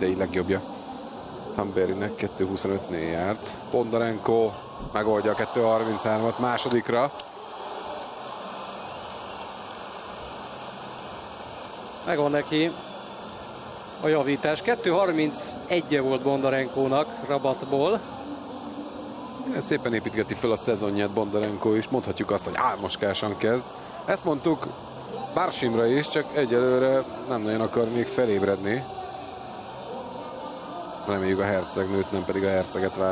idei legjobbja. Tamberinek 2.25-nél járt. Bondarenko megoldja a 2.33-at másodikra. Megvan neki a javítás. 2.31-e volt Bondarenkónak Rabatból. Szépen építgeti fel a szezonját Bondarenko is. Mondhatjuk azt, hogy álmoskásan kezd. Ezt mondtuk Barsimra is, csak egyelőre nem nagyon akar még felébredni. Reméljük a hercegnőt, nem pedig a herceget vár.